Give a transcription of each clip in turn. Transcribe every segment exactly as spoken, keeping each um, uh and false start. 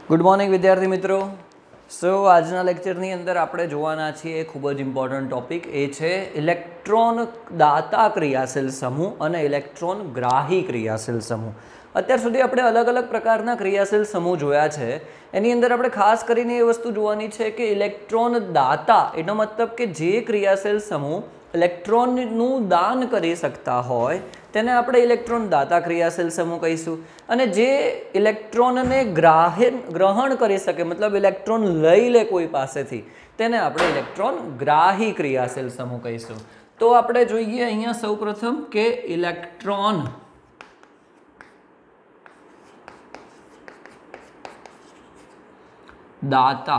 Good morning विद्यार्थी मित्रों। सो આજના લેક્ચરની અંદર આપણે જોવાના છીએ ખૂબ જ ઇમ્પોર્ટન્ટ ટોપિક એ છે ઇલેક્ટ્રોન દાતા ક્રિયાશીલ સમૂહ અને ઇલેક્ટ્રોન ગ્રાહી ક્રિયાશીલ સમૂહ। અત્યાર સુધી આપણે અલગ અલગ પ્રકારના ક્રિયાશીલ સમૂહ જોયા છે, એની અંદર આપણે ખાસ કરીને એ વસ્તુ જોવાની છે કે ઇલેક્ટ્રોન દાતા એનો મતલબ કે જે ક્રિયાશીલ સમૂહ ઇલેક્ટ્રોનનું દાન કરી શકતા હોય તેને આપણે ઇલેક્ટ્રોન દાતા ક્રિયાશીલ સમૂહ કહીશું, અને જે ઇલેક્ટ્રોનને ગ્રાહ્ય ગ્રહણ કરી શકે મતલબ ઇલેક્ટ્રોન લઈ લે કોઈ પાસેથી તેને આપણે ઇલેક્ટ્રોન ગ્રાહી ક્રિયાશીલ સમૂહ કહીશું। તો આપણે જોઈએ અહીંયા સૌપ્રથમ કે ઇલેક્ટ્રોન દાતા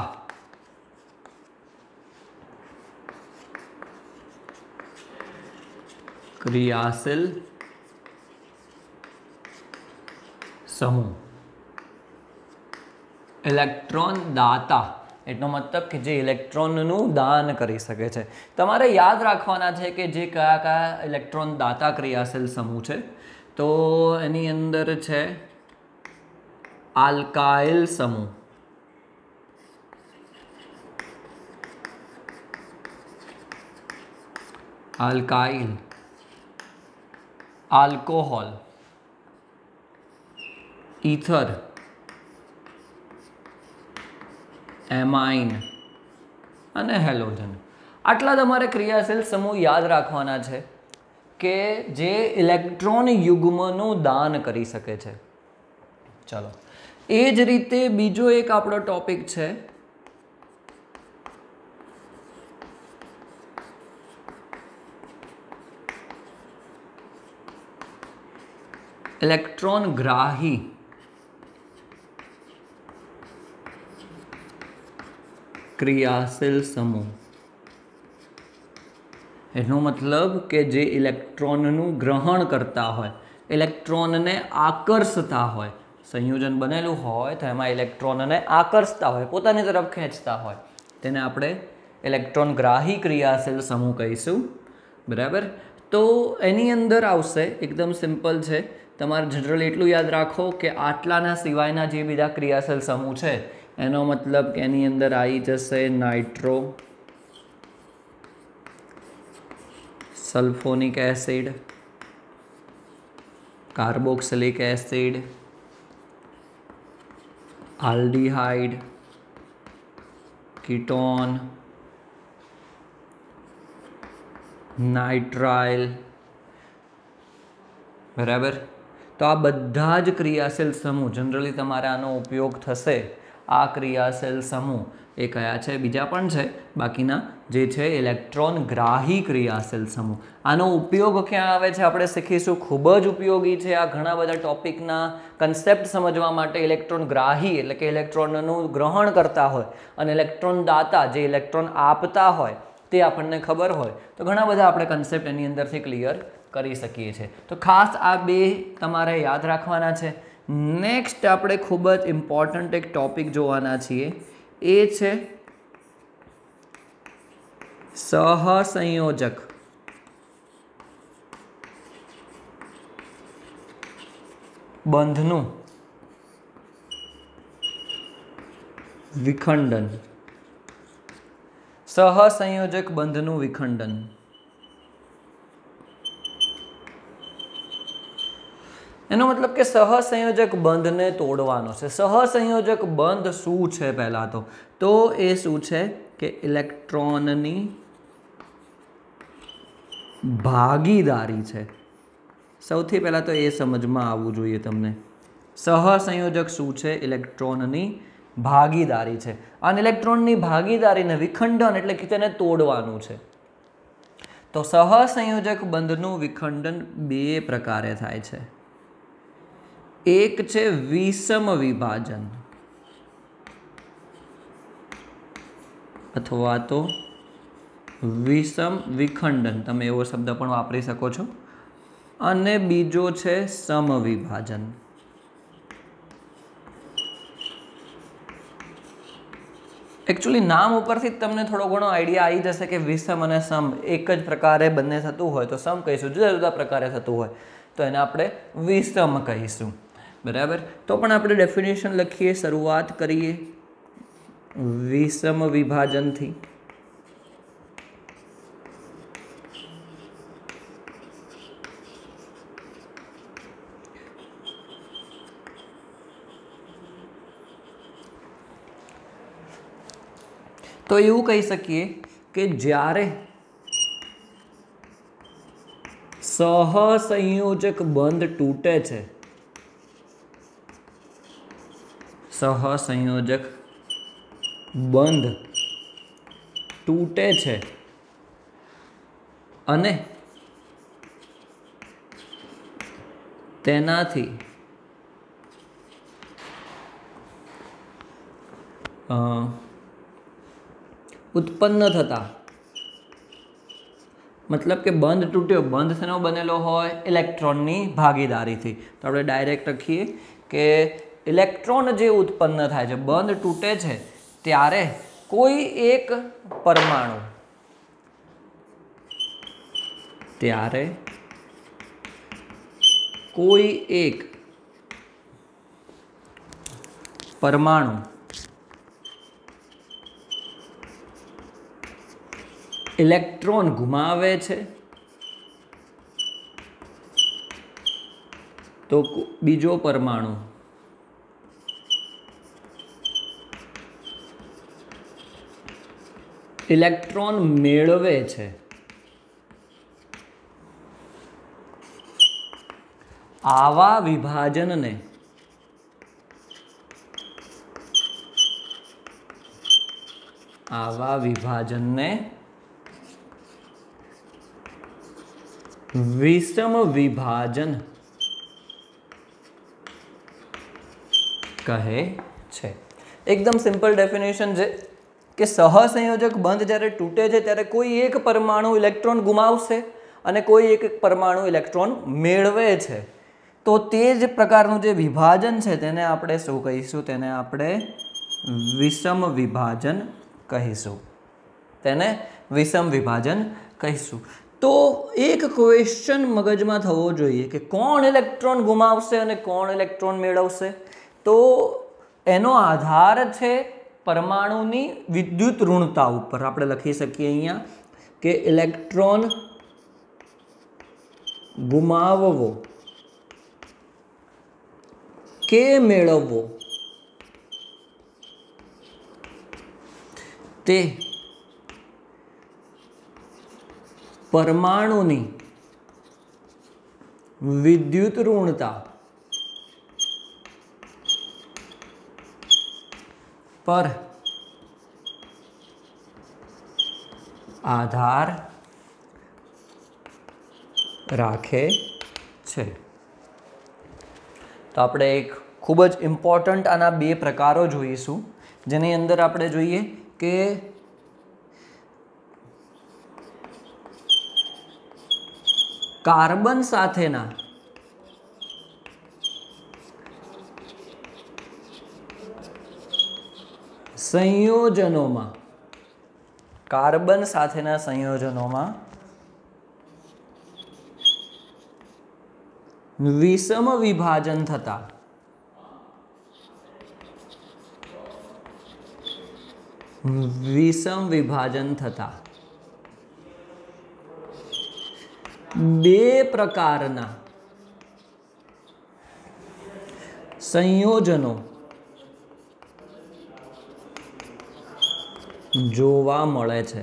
क्रियाशील समूह। इलेक्ट्रॉन दाता एटनो मतलब कि जे इलेक्ट्रॉननु दान करी सके छे। तमारे याद राखवाना छे कि जे कया कया इलेक्ट्रॉन दाता क्रियाशील समूह छे। तो एनी अंदर छे आल्काइल समूह, आल्काइल, आल्कोहोल, ईथर, एमाइन અને હેલોજન। આટલા તમારે ક્રિયાશીલ સમૂહ યાદ રાખવાના છે કે જે ઇલેક્ટ્રોન યુગ્મનું દાન કરી શકે છે। ચાલો, એ જ રીતે બીજો એક આપણો ટોપિક છે इलेक्ट्रॉन ग्राही क्रियाशील समूह। एनो मतलब के जे इलेक्ट्रॉननु ग्रहण करता होय, इलेक्ट्रॉनने आकर्षता होय, संयोजन बनेलू होय तो एमां इलेक्ट्रॉनने आकर्षता होय, पोतानी तरफ खेंचता होय, तेने आपणे इलेक्ट्रॉन ग्राही क्रियाशील समूह कहीशुं। बराबर। तो एनी अंदर आवशे एकदम सिंपल छे, तमारे जनरल एटलुं याद राखो कि आटलाना सिवायना जे बीजा क्रियाशील समूह छे एनो मतलब कि एनी अंदर आई जशे nitro, sulphonic acid, carboxylic acid, aldehyde, ketone, nitrile. बराबर। तो आ बधा ज क्रियाशील समूह जनरली तमारे आनो उपयोग थशे। आ क्रियाशील समूह ए कया छे? बीजा पण छे, बाकीना जे छे इलेक्ट्रॉन ग्राही क्रियाशील समूह। आनो उपयोग क्या आवे छे आपणे शीखीशुं। खूब ज उपयोगी छे आ घणा बधा टॉपिकना कन्सेप्ट समजवा माटे। इलेक्ट्रॉन ग्राही एटले के इलेक्ट्रॉननुं ग्रहण करता होय अने इलेक्ट्रॉन दाता जे इलेक्ट्रॉन आपता होय ते आपणने खबर होय तो घणा बधा आपणे कन्सेप्ट एनी अंदरथी क्लियर કરી શકીએ છીએ। તો ખાસ આ બે તમારે યાદ રાખવાના છે। નેક્સ્ટ આપણે ખૂબ જ ઇમ્પોર્ટન્ટ એક ટોપિક જોવાના છીએ, એ છે સહસંયોજક બંધનું વિખંડન। સહસંયોજક બંધનું વિખંડન એનો મતલબ કે સહસંયોજક બંધને તોડવાનો છે। સહસંયોજક બંધ શું છે? પહેલા તો તો એ શું છે કે ઇલેક્ટ્રોનની ભાગીદારી છે। સૌથી પહેલા તો એ સમજમાં આવવું જોઈએ તમને। સહસંયોજક શું છે? ઇલેક્ટ્રોનની ભાગીદારી છે। અને ઇલેક્ટ્રોનની ભાગીદારીને વિખંડન એટલે કે તેને તોડવાનું છે। તો સહસંયોજક બંધનું વિખંડન બે પ્રકારે થાય છે। एक छे विषम विभाजन अथवा तो विषम विखंडन, तमे एवो शब्द पण वापरी शको छो। अने बीजो छे समविभाजन। एक्चुअली नाम उपरथी तमने थोड़ो घणो आइडिया आई जशे कि विषम अने सम एक ज प्रकारे बंने थतुं होय तो सम कहीशुं, जुदा जुदा प्रकारे थतुं होय तो एने आपणे विषम कहीशुं। बराबर। तो पण આપણે ડેફિનેશન લખીએ, શરૂઆત કરીએ વિષમ વિભાજનથી। तो એવું કહી શકીએ કે જ્યારે સહસંયોજક બંધ તૂટે છે, સહસંयोजक બંધ તૂટે છે અને તેનાથી उत्पन्न थता, मतलब के बंध तूट्यो, बंध से बनेलो होय इलेक्ट्रॉननी भागीदारीथी। तो આપણે डायरेक्ट लखीए के इलेक्ट्रॉन जे उत्पन्न थाय छे, बंध तूटे छे त्यारे कोई एक परमाणु त्यारे कोई एक परमाणु इलेक्ट्रॉन घुमावे छे तो बीजो परमाणु इलेक्ट्रॉन मेळवे छे। आवा विभाजन ने आवा विभाजन ने विषम विभाजन कहे छे। एकदम सिंपल डेफिनेशन है कि सहसंयोजक बंध જ્યારે તૂટે છે ત્યારે કોઈ એક પરમાણુ ઇલેક્ટ્રોન ગુમાવશે અને કોઈ એક પરમાણુ ઇલેક્ટ્રોન મેળવે છે। તો તે જ પ્રકારનું જે વિભાજન છે તેને આપણે શું કહીશું? તેને આપણે વિષમ વિભાજન કહીશું। તેને વિષમ વિભાજન કહીશું। तो एक क्वेश्चन मगज में थवो जोईए कि कोण इलेक्ट्रॉन गुमावशे अने कोण इलेक्ट्रॉन मेळवशे। तो एनो आधार छे परमाणुनी विद्युत ऋणता उपर। आपणे लखी सकीए अहींया के इलेक्ट्रॉन गुमाववो के मेळववो ते परमाणुनी विद्युत ऋणता पर आधार राखे छे। तो આપણે એક ખૂબ જ ઇમ્પોર્ટન્ટ આના બે પ્રકારો જોઈશું, જેની અંદર આપણે જોઈએ કે કાર્બન સાથેના સંયોજનોમાં કાર્બન સાથેના સંયોજનોમાં વિષમ વિભાજન થતા વિષમ વિભાજન થતા બે પ્રકારના સંયોજનો જોવા મળે છે।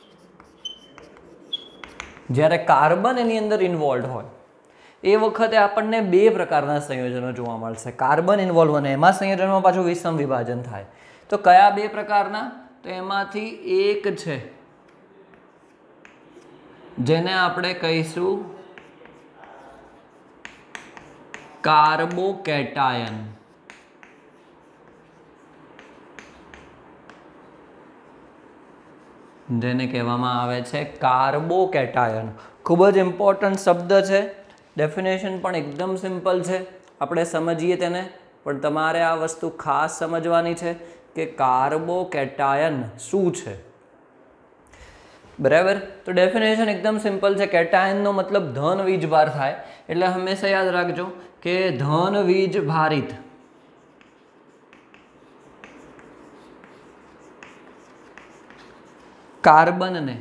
જ્યારે કાર્બન એની અંદર ઇન્વોલ્વ હોય એ વખતે આપણને બે પ્રકારના સંયોજનો જોવા મળશે। કાર્બન ઇન્વોલ્વ અને એમાં સંયોજનમાં પાછું વિષમ વિભાજન થાય। તો કયા બે પ્રકારના? તો એમાંથી એક છે જેને આપણે કહીશું કાર્બોકેટાયન। જેને કહેવામાં આવે છે કાર્બોકેટાયન। ખૂબ જ ઇમ્પોર્ટન્ટ શબ્દ છે। ડેફિનેશન પણ એકદમ સિમ્પલ છે, આપણે સમજીએ તેને, પણ તમારે આ વસ્તુ ખાસ સમજવાની છે કે કાર્બોકેટાયન શું છે। बराबर। तो डेफिनेशन एकदम सिंपल है। केटायन नो मतलब धन वीजभार थाय એટલે हमेशा याद राखजो કે ધન વીજ ભારિત कार्बन ने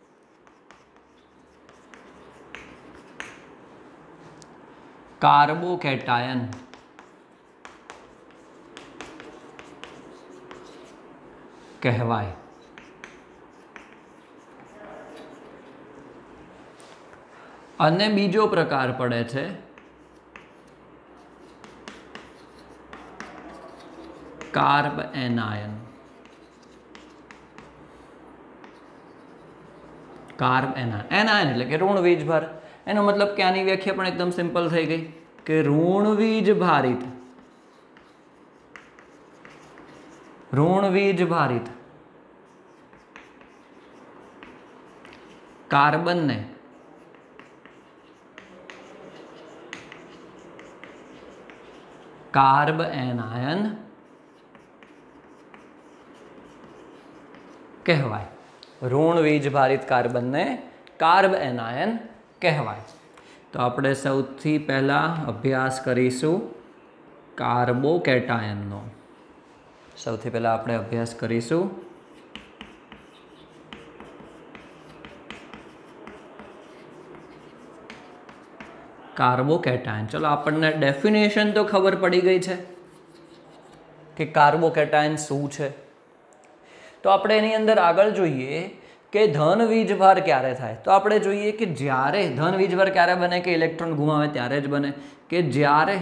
कार्बोकेटायन कहवाय। अने बीजो प्रकार पड़े छे carbanion. Carbanion anion એટલે કે ઋણ વીજભાર। એનો મતલબ કે આની વ્યાખ્યા પણ એકદમ સિમ્પલ થઈ ગઈ કે ઋણ વીજ ભારિત ઋણ વીજ ભારિત કાર્બન ને कार्ब एनायन कहवाय। ऋण वीज भारित कार्बन ने कार्ब एनायन कहवाय। तो આપણે સૌથી પહેલા અભ્યાસ કરીશું કાર્બોકેટાયનનો। સૌથી પહેલા આપણે અભ્યાસ કરીશું कार्बोकेटायन। चलो આપણને डेफिनेशन तो खबर पड़ी गई है कि कार्बोकेटायन शू है। तो આપણે એની અંદર આગળ જોઈએ કે ધન વીજભાર ક્યારે થાય। તો આપણે જોઈએ કે જ્યારે ધન વીજભાર ક્યારે બને કે ઇલેક્ટ્રોન ગુમાવે ત્યારે જ બને કે જ્યારે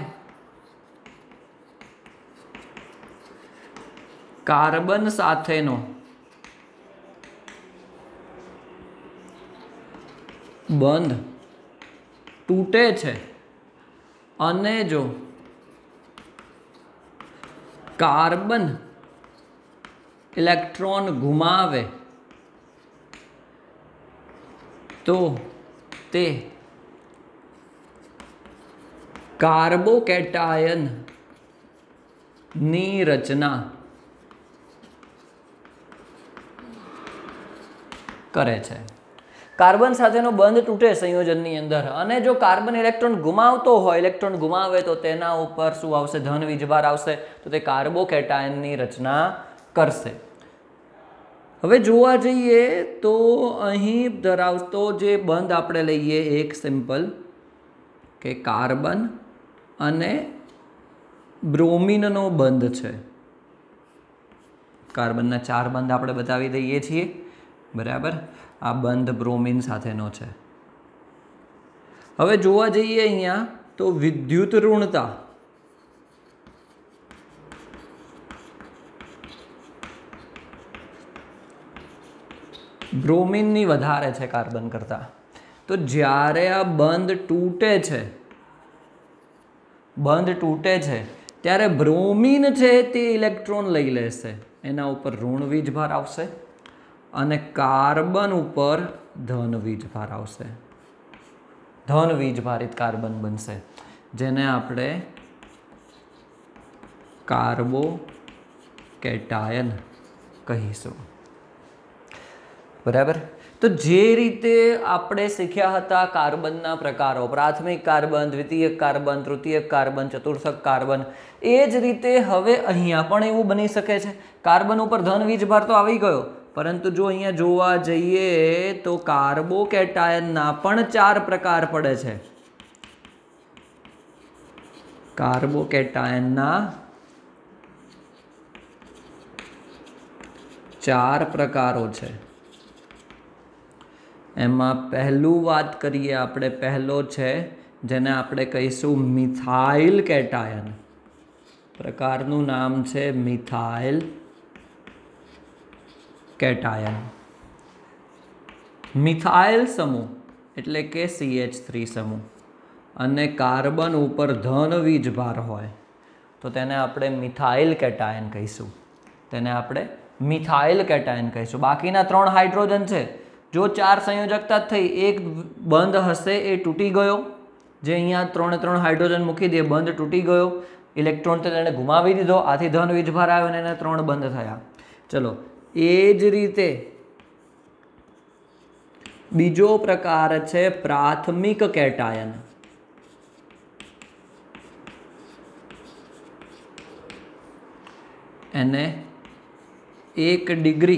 કાર્બન સાથેનો બંધ तूटे छे अने जो कार्बन इलेक्ट्रॉन घुमावे तो ते कार्बोकेटायन नी रचना करे छे। कार्बन साथेनो बंध तूटे संयोजननी अंदर अने जो कार्बन इलेक्ट्रॉन गुमावतो होय इलेक्ट्रॉन गुमावे तो तेना उपर शुं आवशे धन वीजभार आवशे तो ते कार्बोकेटायननी रचना करशे। हवे जोवा जईए तो अहीं धरावतो जे बंध आपणे लईए एक सिंपल के कार्बन अने ब्रोमीननो बंध छे। कार्बनना चार बंध आपणे बतावी दईए छीए बराबर। आ बंध ब्रोमीन साथेनो छे। हवे जोवा जईए अहींया तो विद्युत ऋणता ब्रोमीन नी वधारे छे कार्बन करता। तो ज्यारे आ बंध तूटे छे बंध तूटे छे त्यारे ब्रोमीन छे ते इलेक्ट्रॉन लई लेशे एना उपर ऋण वीजभार आवशे अने कार्बन उपर धन वीजभार आवशे। धन वीजभारित कार्बन बनशे जेने आपणे कार्बोकेटायन कहीशुं बराबर। तो जे रीते आपणे शीख्या हता कार्बनना प्रकारो प्राथमिक कार्बन द्वितीयक कार्बन तृतीयक कार्बन चतुर्थक कार्बन ए ज रीते हवे अहींया पण एवुं बनी शके छे। कार्बन उपर धन वीजभार तो आवी गयो परंतु जो अहींया जोवा जईए तो कार्बोकेटायनना पण चार प्रकार पड़े छे। कार्बोकेटायनना चार प्रकारो छे। एमां पहलू वात करीए आपणे पहलो छे जेने आपणे कहीशुं मिथाइल केटायन। प्रकारनुं नाम छे मिथाइल केटायन। मिथाइल समूह एटले के सी एच थ्री समूह अने कार्बन उपर धन वीजभार होय तो तेने आपणे मिथाइल केटायन कहीशुं। तेने आपणे मिथाइल केटायन कहीशुं। बाकीना त्रण हाइड्रोजन छे जो चार संयोजकता थई एक बंध हशे ए तूटी गयो जे अहींया त्रण त्रण हाइड्रोजन मूकी दे बंध तूटी गयो इलेक्ट्रॉन तो तेने गुमावी दीधो आथी धन वीजभार आव्यो अने एने त्रण बंध थया। चलो ए ज रीते बीजो प्रकार है प्राथमिक केटायन। एने एक डिग्री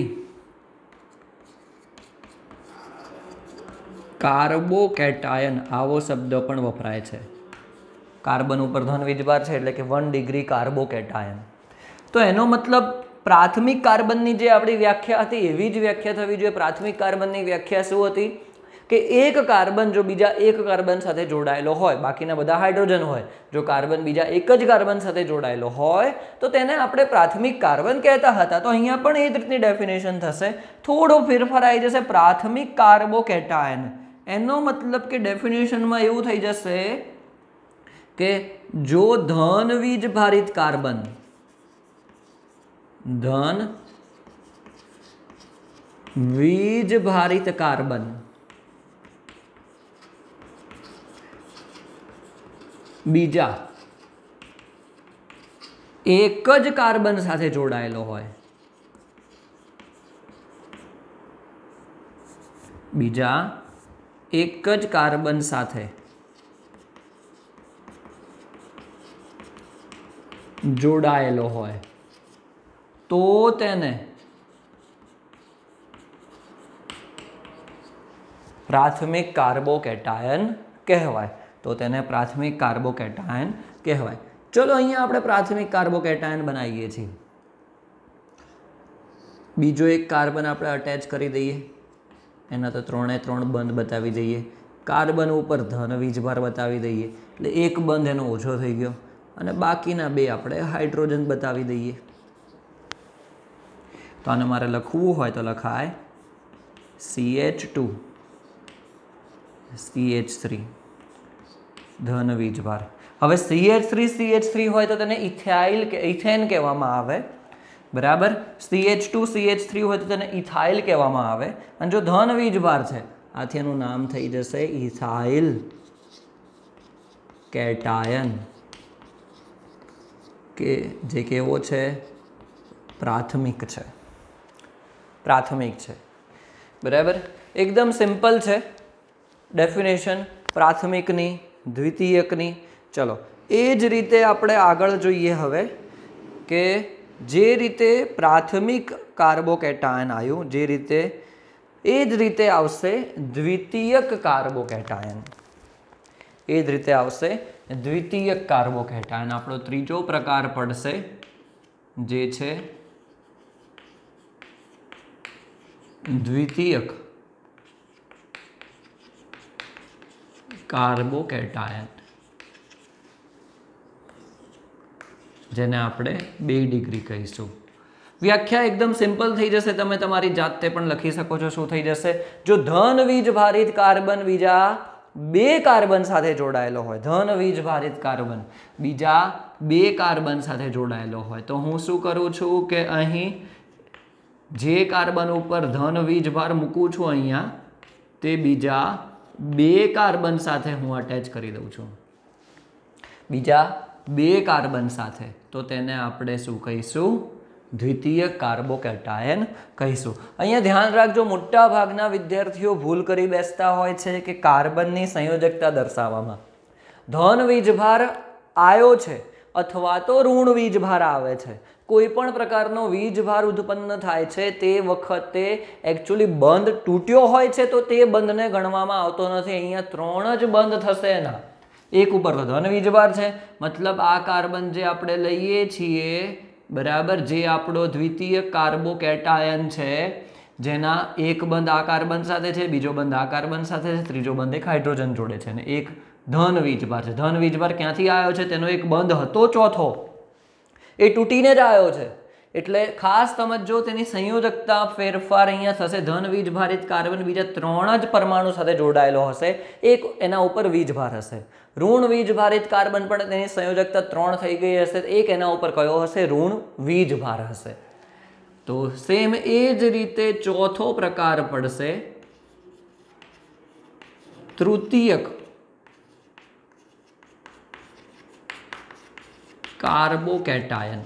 कार्बोकेटायन आवो शब्द पण वपराय छे। कार्बन पर धन वीजभार है એટલે કે वन डिग्री कार्बोकेटायन। तो एनो मतलब प्राथमिक कार्बन की जे आपणी व्याख्या थी एवी ज व्याख्या थवी जोईए। प्राथमिक कार्बन की व्याख्या शुं हती कि एक कार्बन जो बीजा एक कार्बन साथे जोड़ायेलो होय, बाकीना बधा हाइड्रोजन होय, जो कार्बन बीजा एक ज कार्बन साथे जोड़ायेलो होय तो तेने आपणे प्राथमिक कार्बन कहेता हता। तो अहींया पण ए ज रीतनी डेफिनेशन थशे, थोड़ो फेरफार आई जशे। प्राथमिक कार्बोकेटायन एनो मतलब कि डेफिनेशन में एवुं थई जशे कि जो धन वीज भारित कार्बन धन वीज भारित कार्बन बीजा एक ज कार्बन साथे जोड़ायेलो होय, बीजा एक ज कार्बन साथे जोड़ायेलो होय तो तेने प्राथमिक कार्बोकेटायन कहवाय। तो तेने प्राथमिक कार्बोकेटायन कहवाय। चलो अहींया आपणे प्राथमिक कार्बोकेटायन बनावीए छीए। बीजो एक कार्बन आपणे अटेच करी दईए, एना तो त्रणेय त्रण बंध बतावी दईए। कार्बन उपर धन वीजभार बतावी दईए એટલે एक बंध एनो ओछो थई गयो અને બાકીના બે આપણે હાઇડ્રોજન બતાવી દઈએ। તો આને મારે લખવું હોય તો લખાય C H two C H three ધન વીજભાર। હવે C H three C H three હોય તો તેને ઇથાઇલ કે ઇથેન કહેવામાં આવે, બરાબર। C H two C H three હોય તો તેને ઇથાઇલ કહેવામાં આવે। અને જો ધન વીજભાર છે આથી એનું નામ થઈ જશે ઇથાઇલ કેટાયન, કે જે કેવો છે प्राथमिक है, प्राथमिक है, बराबर। एकदम सिंपल है डेफिनेशन प्राथमिकनी द्वितीयकनी। चलो एज रीते आपणे आगळ जोईए हवे के जे रीते प्राथमिक कार्बोकेटायन आव्युं जे रीते एज रीते आवशे द्वितीयक कार्बोकेटायन, एज रीते आवशे द्वितीयक कार्बोकेटायन। आपणो त्रीजो प्रकार पड़शे जे छे द्वितीयक कार्बोकेटायन, जेने आपणे बे डिग्री कहीशुं। व्याख्या एकदम सिंपल थई जशे, तमे तमारी जाते पण लखी शको छो। शुं थई जशे? जो धन वीज भारित कार्बन बीजा बे कार्बन साथे जोड़ायेलो होय, धन वीज भारित कार्बन बीजा बे कार्बन साथे जोड़ायेलो होय तो हूँ शुं करूँ छूं के अहीं जे कार्बन उपर धन वीजभार मूकूं छुं अहींया ते बीजा बे कार्बन साथे हूँ अटेच करी दऊं छुं, बीजा बे कार्बन साथे। तो तेने आपणे शुं कहीशुं? द्वितीय कार्बोकेटायन कहीशुं। अहींया ध्यान राखजो, मोटा भागना विद्यार्थीओ भूल करी बेसता होय छे के कार्बननी संयोजकता दर्शाववामां धन वीजभार आयो छे अथवा तो ऋण वीजभार आवे छे। कोईपण प्रकारनो वीजभार उत्पन्न थाय छे ते वखते एक्चुअली बंध तूट्यो होय छे तो ते बंधने गणवामां आवतो नथी। अहींया त्रण ज बंध थशे एना, एक उपर तो धन वीजभार छे मतलब आ कार्बन जे आपणे लईए छीए, बराबर, जे आपणो द्वितीय कार्बोकेटायन छे जेना एक बंध आ कार्बन साथे छे, बीजो बंध आ कार्बन साथे छे, त्रीजो बंध एक हाइड्रोजन जोड़े छे, ने एक धन वीजभार छे। धन वीजभार क्यांथी आव्यो छे? तेनो एक बंध हतो चौथो, ए तूटीने ज आव्यो छे। एटले खास समजजो, तेनी संयोजकता फेरफार अहींया थशे। धन वीजभारित कार्बन बीजा त्रण ज परमाणु साथे जोड़ायेलो हशे, एक एना उपर वीजभार हशे। ऋण वीजभारित कार्बन पण तेनी संयोजकता त्रण थई गई हशे, एक एना उपर कयो हशे? ऋण वीजभार हशे। तो सेम ए ज रीते चौथो प्रकार पड़शे तृतीयक कार्बोकेटायन।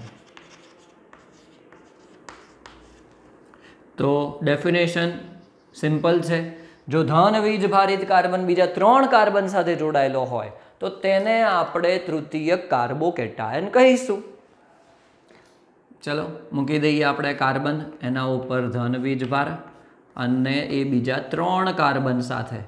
तो डेफिनेशन सिंपल है, જો ધન વીજ ભારિત કાર્બન બીજા ત્રણ કાર્બન સાથે જોડાયેલો હોય તો તેને આપણે તૃતીયક કાર્બોકેટાયન કહીશું. ચલો મૂકી દઈએ આપણે કાર્બન, એના ઉપર ધન વીજ ભાર અને એ બીજા ત્રણ કાર્બન સાથે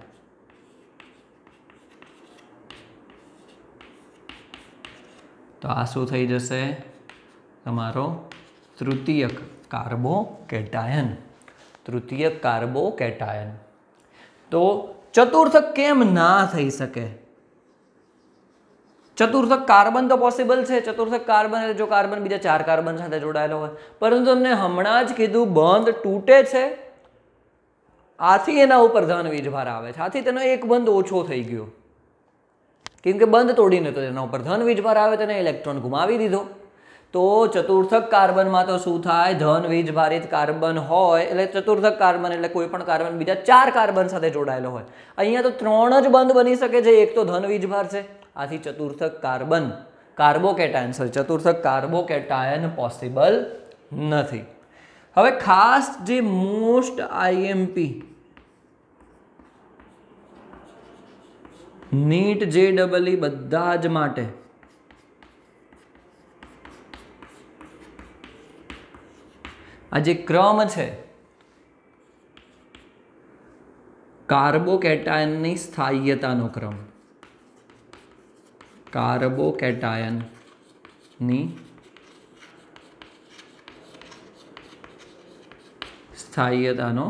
તો આ શું થઈ જશે? તમારો તૃતીયક કાર્બોકેટાયન. તૃતીયક કાર્બોકેટાયન. તો ચતુર્થક કેમ ના થઈ શકે? ચતુર્થક કાર્બન તો પોસિબલ છે. ચતુર્થક કાર્બન એટલે જો કાર્બન બીજા ચાર કાર્બન સાથે જોડાયેલો હોય, પરંતુ તમને હમણાં જ કીધું બંધ તૂટે છે, આથી એના ઉપર ધન વીજભાર આવે છે, આથી તેનો એક બંધ ઓછો થઈ ગયો, કેમ કે બંધ તોડીને તો તેના ઉપર ધન વીજભાર આવે, તેને ઇલેક્ટ્રોન ગુમાવી દીધો. તો ચતુર્થક કાર્બનમાં તો શું થાય? ધન વીજભારિત કાર્બન હોય એટલે ચતુર્થક કાર્બન એટલે કોઈ પણ કાર્બન બીજા ચાર કાર્બન સાથે જોડાયેલો હોય. અહીંયા તો ત્રણ જ બંધ બની શકે છે, એક તો ધન વીજભાર છે, આથી ચતુર્થક કાર્બન કાર્બોકેટાયન સોરી ચતુર્થક કાર્બોકેટાયન પોસિબલ નથી. હવે ખાસ જે મોસ્ટ આઈએમપી નીટ જે ડબલ ઈ બધા જ માટે આ જે ક્રમ છે કાર્બોકેટાયનની સ્થાયીયતાનો ક્રમ, કાર્બોકેટાયનની સ્થાયીયતાનો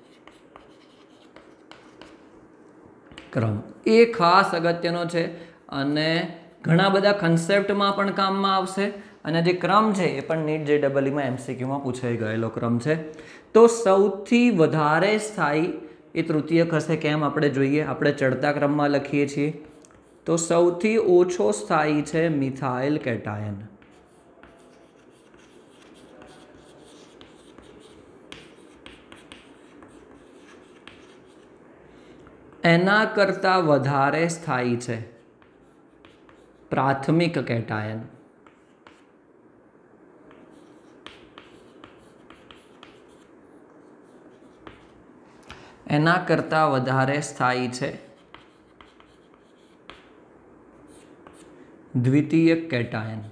ક્રમ એ ખાસ અગત્યનો છે અને ઘણા બધા કન્સેપ્ટમાં પણ કામમાં આવશે. અને જે ક્રમ છે એ પણ નીટ જે ડબલઈમાં એમસીક્યુમાં પૂછાઈ ગયેલો ક્રમ છે. તો સૌથી વધારે સ્થાયી એ તૃતીયક હશે. કેમ આપણે જોઈએ, આપણે ચડતા ક્રમમાં લખીએ છીએ. તો સૌથી ઓછો સ્થાયી છે મિથાઇલ કેટાયન. એના કરતા વધારે સ્થાયી છે પ્રાથમિક કેટાયન. એના કરતા વધારે સ્થાયી છે દ્વિતીયક કેટાયન.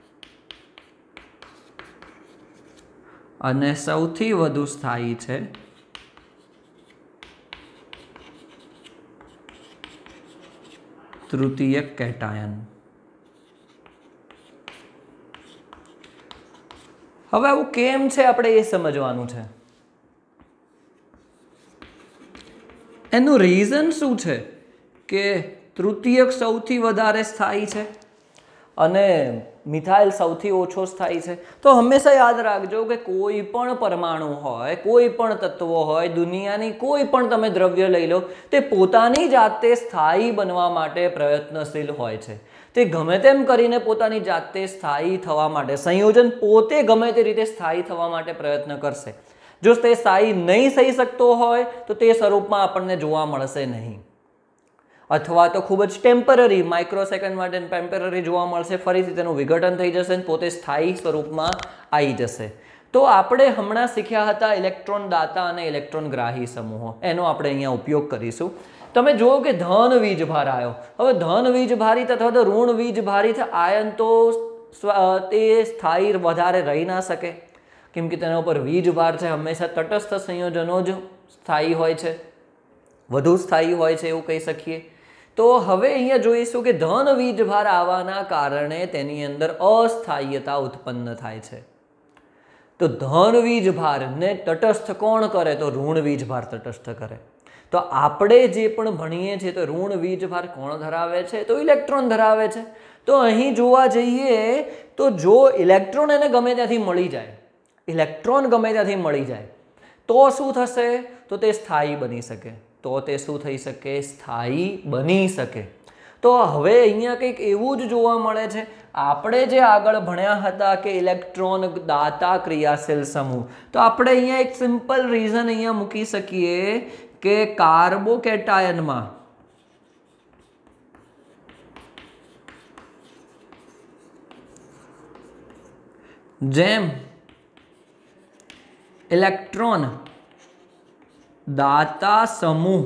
અને સૌથી વધુ સ્થાયી છે તૃતીયક કેટાયન. હવે આવું કેમ છે આપણે એ સમજવાનું છે. એનું રીઝન શું છે કે તૃતીયક સૌથી વધારે સ્થાયી છે અને મિથાઇલ સૌથી ઓછો સ્થાયી છે? તો હંમેશા યાદ રાખજો કે કોઈ પણ પરમાણુ હોય, કોઈ પણ તત્વો હોય, દુનિયાની કોઈ પણ તમે દ્રવ્ય લઈ લો, તે પોતાની જાતે સ્થાયી બનવા માટે પ્રયત્નશીલ હોય છે. તે ગમે તેમ કરીને પોતાની જાતે સ્થાયી થવા માટે, સંયોજન પોતે ગમે તે રીતે સ્થાયી થવા માટે પ્રયત્ન કરશે. જો તે સ્થાયી નહીં થઈ શકતો હોય તો તે સ્વરૂપમાં આપણને જોવા મળશે નહીં, અથવા તો ખૂબ જ ટેમ્પરરી માઇક્રો સેકન્ડ માટે ટેમ્પરરી જોવા મળશે, ફરીથી તેનું વિઘટન થઈ જશે અને પોતે સ્થાયી સ્વરૂપમાં આવી જશે. તો આપણે હમણાં શીખ્યા હતા ઇલેક્ટ્રોન દાતા અને ઇલેક્ટ્રોન ગ્રાહી સમૂહો, એનો આપણે અહીંયા ઉપયોગ કરીશું. તમે જુઓ કે ધન વીજભાર આવ્યો. હવે ધન વીજભારિત અથવા તો ઋણ વીજભારિત આયન તો તે સ્થાયી વધારે રહી ના શકે, કેમ કે તેના ઉપર વીજભાર છે. હંમેશા તટસ્થ સંયોજનો જ સ્થાયી હોય છે, વધુ સ્થાયી હોય છે એવું કહી શકીએ. તો હવે અહીંયા જોઈશું કે ધન વીજભાર આવવાના કારણે તેની અંદર અસ્થાયીયતા ઉત્પન્ન થાય છે. તો ધન વીજભારને તટસ્થ કોણ કરે? તો ઋણ વીજભાર તટસ્થ કરે. તો આપણે જે પણ ભણીએ છીએ તો ઋણ વીજભાર કોણ ધરાવે છે? તો ઇલેક્ટ્રોન ધરાવે છે. તો અહીં જોવા જઈએ તો જો ઇલેક્ટ્રોન એને ગમે ત્યાંથી મળી જાય, ઇલેક્ટ્રોન ગમે ત્યાંથી મળી જાય તો શું થશે? તો તે સ્થાયી બની શકે. તો તે શું થઈ શકે? સ્થાયી બની શકે. તો હવે અહીંયા કંઈક એવું જ જોવા મળે છે. આપણે જે આગળ ભણ્યા હતા કે ઇલેક્ટ્રોન દાતા ક્રિયાશીલ સમૂહ, તો આપણે અહીંયા એક સિમ્પલ રીઝન અહીંયા મૂકી શકીએ કે કાર્બોકેટાયનમાં જેમ ઇલેક્ટ્રોન દાતા સમૂહ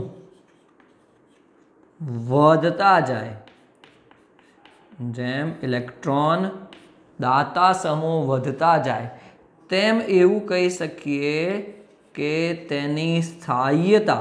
વધતા જાય, જેમ ઇલેક્ટ્રોન દાતા સમૂહ વધતા જાય તેમ એવું કહી શકીએ કે તેની સ્થાયીતા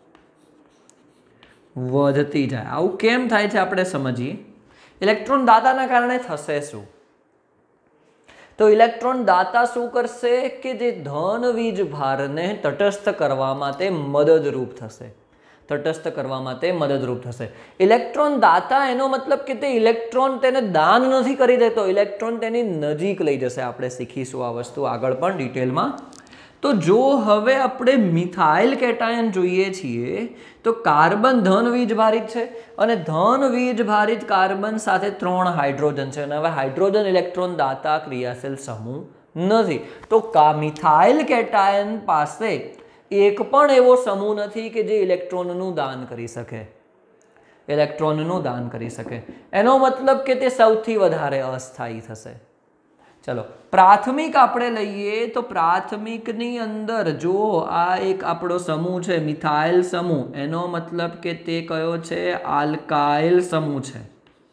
વધતી જાય. આવું કેમ થાય છે આપણે સમજીએ. ઇલેક્ટ્રોન દાતાના કારણે થશે શું? તો ઇલેક્ટ્રોન દાતા શું કરશે કે જે ધન વીજ ભારને તટસ્થ કરવામાં તે મદદરૂપ થશે. તટસ્થ કરવામાં તે મદદરૂપ થશે. ઇલેક્ટ્રોન દાતા એનો મતલબ કે તે ઇલેક્ટ્રોન તેને દાન નથી કરી દેતો, ઇલેક્ટ્રોન તેની નજીક લઈ જશે. આપણે શીખીશું આ વસ્તુ આગળ પણ ડિટેલમાં. તો જો હવે આપણે મિથાઇલ કેટાયન જોઈએ છીએ તો કાર્બન ધન વીજ ભારિત છે અને ધન વીજ ભારિત કાર્બન સાથે ત્રણ હાઇડ્રોજન છે અને હવે હાઇડ્રોજન ઇલેક્ટ્રોન દાતા ક્રિયાશીલ સમૂહ નથી. તો કા મિથાઇલ કેટાયન પાસે એક પણ એવો સમૂહ નથી કે જે ઇલેક્ટ્રોનનું દાન કરી શકે. ઇલેક્ટ્રોનનું દાન કરી શકે એનો મતલબ કે તે સૌથી વધારે અસ્થાયી થશે. ચલો પ્રાથમિક આપણે લઈએ તો પ્રાથમિકની અંદર જો આ એક આપણો સમૂહ છે મિથાઇલ સમૂહ, એનો મતલબ કે તે કયો છે? આલ્કાઇલ સમૂહ છે.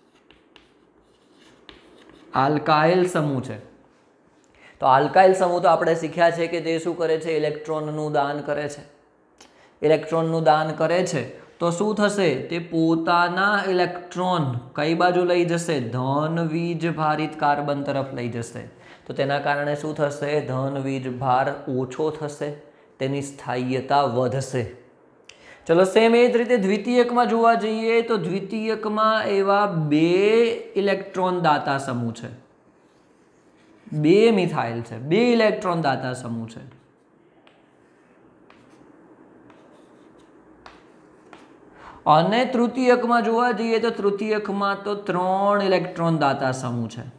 આલ્કાઇલ સમૂહ છે. તો આલ્કાઇલ સમૂહ તો આપણે શીખ્યા છે કે તે શું કરે છે? ઇલેક્ટ્રોનનું દાન કરે છે. ઇલેક્ટ્રોનનું દાન કરે છે તો શું થશે? તે પોતાના ઇલેક્ટ્રોન કઈ બાજુ લઈ જશે? ધન વીજ ભારિત કાર્બન તરફ લઈ જશે. તો તેના કારણે શું થશે? ધન વીજ ભાર ઓછો થશે, તેની સ્થાયીતા વધશે. ચલો સેમ એ જ રીતે દ્વિતીયકમાં જોવા જઈએ તો દ્વિતીયકમાં એવા બે ઇલેક્ટ્રોન દાતા સમૂહ છે, બે મિથાઇલ છે, બે ઇલેક્ટ્રોન દાતા સમૂહ છે. અને તૃતીયકમાં જોવા જઈએ તો તૃતીયકમાં તો ત્રણ ઇલેક્ટ્રોન દાતા સમૂહ છે.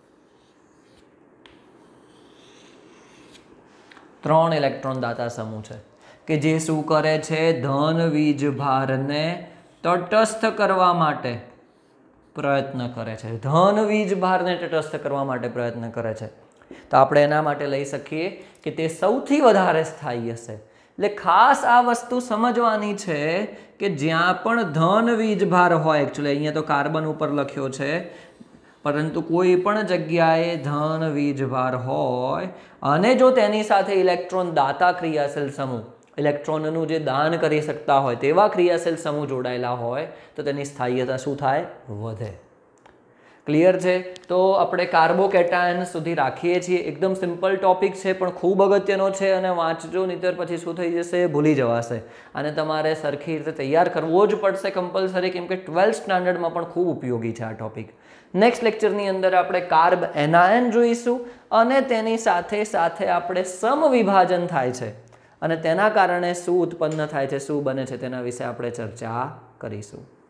ત્રણ ઇલેક્ટ્રોન દાતા સમૂહ છે કે જે શું કરે છે? ધન વીજ ભારને તટસ્થ કરવા માટે પ્રયત્ન કરે છે. ધન વીજ ભારને તટસ્થ કરવા માટે પ્રયત્ન કરે છે. તો આપણે એના માટે લઈ શકીએ કે તે સૌથી વધારે સ્થાયી હશે. એટલે ખાસ આ વસ્તુ સમજવાની છે કે જ્યાં પણ ધન વીજ ભાર હોય, એકચ્યુઅલી અહીંયા તો કાર્બન ઉપર લખ્યો છે, પરંતુ કોઈ પણ જગ્યાએ ધન વીજ ભાર હોય અને જો તેની સાથે ઇલેક્ટ્રોન દાતા ક્રિયાશીલ સમૂહ, ઇલેક્ટ્રોનનું જે દાન કરી શકતા હોય તેવા ક્રિયાશીલ સમૂહ જોડાયેલા હોય તો તેની સ્થાયીતા શું થાય? વધે. ક્લિયર છે? તો આપણે કાર્બોકેટાયન સુધી રાખીએ છીએ. એકદમ સિમ્પલ ટોપિક છે પણ ખૂબ અગત્યનો છે અને વાંચજો નહીંતર પછી શું થઈ જશે? ભૂલી જવાશે. અને તમારે સરખી રીતે તૈયાર કરવો જ પડશે કમ્પલસરી, કેમ કે ટ્વેલ્થ સ્ટાન્ડર્ડમાં પણ ખૂબ ઉપયોગી છે આ ટોપિક. નેક્સ્ટ લેક્ચરની અંદર આપણે કાર્બ એનાયન જોઈશું અને તેની સાથે સાથે આપણે સમવિભાજન થાય છે અને તેના કારણે શું ઉત્પન્ન થાય છે, શું બને છે તેના વિશે આપણે ચર્ચા કરીશું.